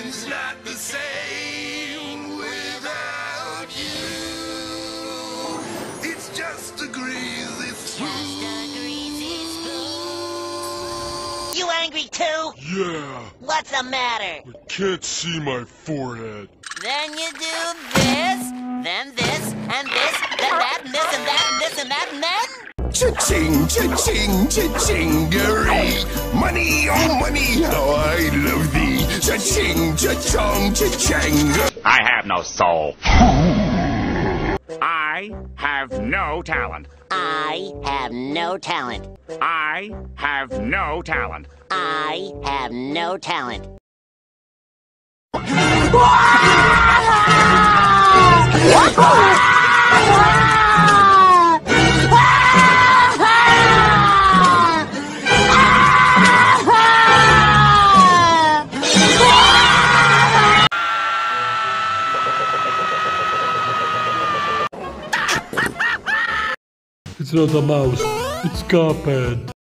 Life's not the same without you. It's just a greasy spoon. You angry too? Yeah. What's the matter? I can't see my forehead. Then you do this, then this, and this, then that, and this, and that, and this, and that, and then... Cha-ching, cha-ching, cha-chingery. Money, oh money, how I love thee. Cha-ching, cha-chong, cha-chang. I have no soul. I have no talent. I have no talent. I have no talent. I have no talent. It's not a mouse, it's carpet.